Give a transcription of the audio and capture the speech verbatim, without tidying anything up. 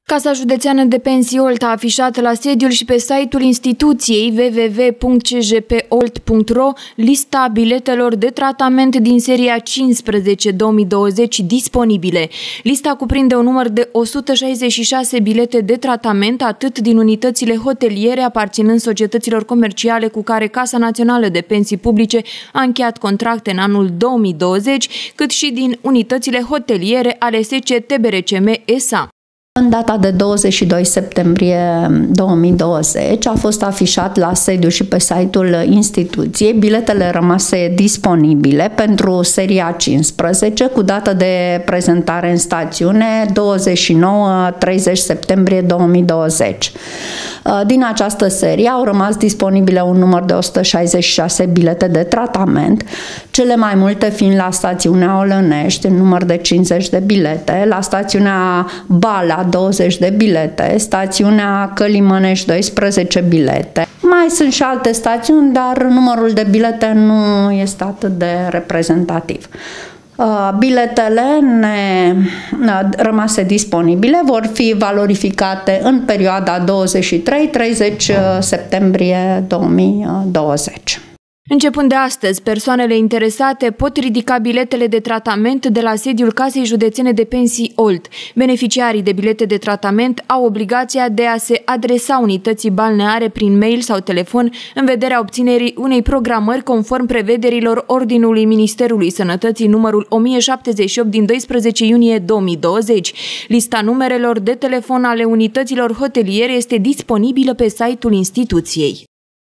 Casa Județeană de Pensii Olt a afișat la sediul și pe site-ul instituției w w w punct c j p olt punct r o lista biletelor de tratament din seria cincisprezece două mii douăzeci disponibile. Lista cuprinde un număr de o sută șaizeci și șase bilete de tratament, atât din unitățile hoteliere aparținând societăților comerciale cu care Casa Națională de Pensii Publice a încheiat contracte în anul două mii douăzeci, cât și din unitățile hoteliere ale S C T B R C M S A. În data de douăzeci și doi septembrie două mii douăzeci a fost afișat la sediu și pe site-ul instituției biletele rămase disponibile pentru seria cincisprezece cu dată de prezentare în stațiune douăzeci și nouă treizeci septembrie două mii douăzeci. Din această serie au rămas disponibile un număr de o sută șaizeci și șase bilete de tratament, cele mai multe fiind la stațiunea Olănești, în număr de cincizeci de bilete, la stațiunea Bala douăzeci de bilete, stațiunea Călimănești doisprezece bilete. Mai sunt și alte stațiuni, dar numărul de bilete nu este atât de reprezentativ. Biletele ne, rămase disponibile vor fi valorificate în perioada douăzeci și trei treizeci septembrie două mii douăzeci. Începând de astăzi, persoanele interesate pot ridica biletele de tratament de la sediul Casei Județene de Pensii Olt. Beneficiarii de bilete de tratament au obligația de a se adresa unității balneare prin mail sau telefon în vederea obținerii unei programări conform prevederilor Ordinului Ministerului Sănătății numărul o mie șaptezeci și opt din doisprezece iunie două mii douăzeci. Lista numerelor de telefon ale unităților hoteliere este disponibilă pe site-ul instituției.